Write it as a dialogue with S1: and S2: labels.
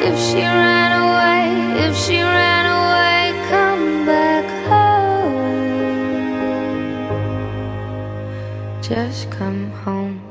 S1: If she ran away, if she ran away, come back home. Just come home.